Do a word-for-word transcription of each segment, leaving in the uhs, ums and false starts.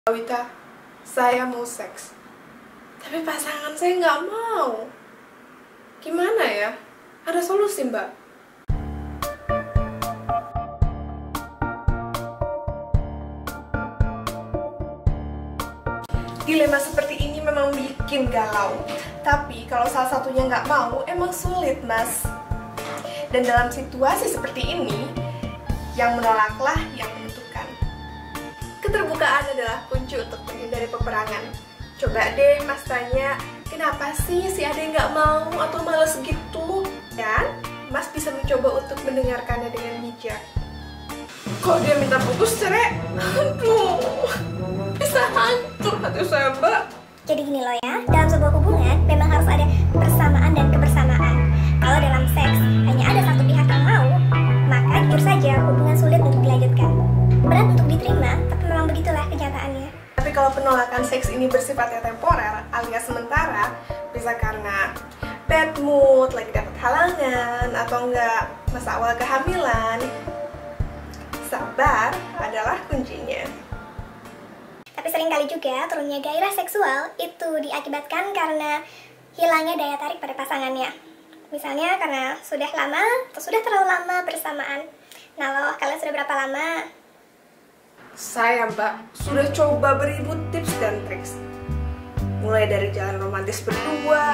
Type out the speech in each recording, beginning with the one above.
Wita, saya mau seks, tapi pasangan saya nggak mau. Gimana ya? Ada solusi, Mbak? Dilema seperti ini memang bikin galau. Tapi kalau salah satunya nggak mau, emang sulit, Mas. Dan dalam situasi seperti ini, yang menolaklah yang menentukan. Keterbukaan adalah kunci untuk menghindari peperangan. Coba deh Mas tanya, kenapa sih si Ade nggak mau atau males gitu? Dan Mas bisa mencoba untuk mendengarkannya dengan bijak. Kok dia minta putus cerai? Aduh, bisa hancur hati saya, Mbak. Jadi gini loh ya, dalam sebuah hubungan memang harus ada persamaan dan kebersamaan. Kalau dalam seks hanya ada satu pihak yang mau, maka jujur saja hubungan sulit untuk dilanjutkan. Berat untuk diterima, tapi memang begitulah kenyataannya. Tapi kalau penolakan seks ini bersifatnya temporer alias sementara, bisa karena bad mood, lagi dapat halangan, atau enggak masa awal kehamilan, sabar adalah kuncinya. Tapi seringkali juga turunnya gairah seksual itu diakibatkan karena hilangnya daya tarik pada pasangannya. Misalnya karena sudah lama atau sudah terlalu lama bersamaan. Nah loh, kalian sudah berapa lama? Saya, Mbak, sudah coba beribu tips dan triks. Mulai dari jalan romantis berdua,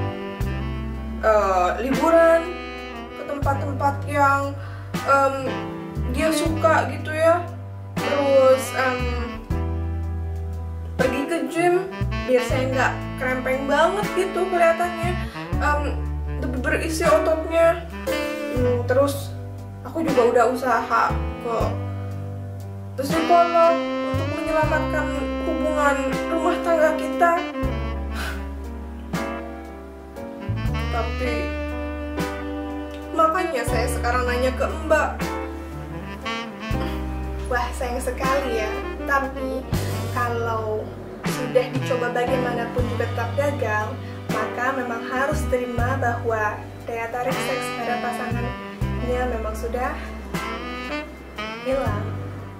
uh, liburan ke tempat-tempat yang um, dia suka gitu ya. Terus um, pergi ke gym biar saya nggak krempeng banget gitu kelihatannya, um, lebih berisi ototnya. Hmm, terus aku juga udah usaha ke psikolog untuk menyelamatkan hubungan rumah tangga kita. Tapi makanya saya sekarang nanya ke Mbak. Wah, sayang sekali ya. Tapi kalau sudah dicoba bagaimanapun juga tetap gagal, maka memang harus terima bahwa daya tarik seks pada pasangannya memang sudah hilang.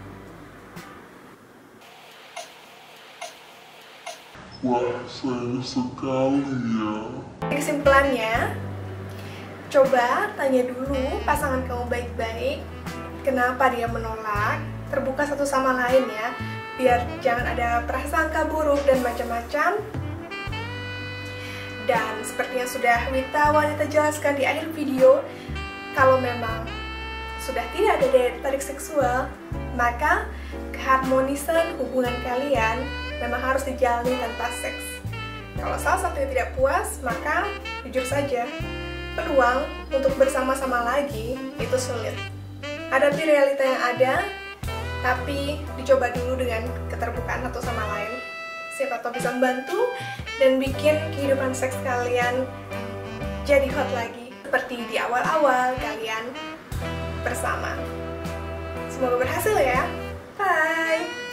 Wah, sayang sekali ya. Kesimpulannya, coba tanya dulu pasangan kamu baik-baik, kenapa dia menolak, terbuka satu sama lain ya, biar jangan ada prasangka buruk dan macam-macam. Dan seperti yang sudah Wita wanita jelaskan di akhir video, kalau memang sudah tidak ada daya tarik seksual, maka keharmonisan hubungan kalian memang harus dijalani tanpa seks. Kalau salah satunya tidak puas, maka jujur saja, peluang untuk bersama-sama lagi itu sulit. Hadapi realita yang ada, tapi dicoba dulu dengan keterbukaan satu sama lain. Siapa tahu bisa membantu dan bikin kehidupan seks kalian jadi hot lagi, seperti di awal-awal kalian bersama. Semoga berhasil ya. Bye!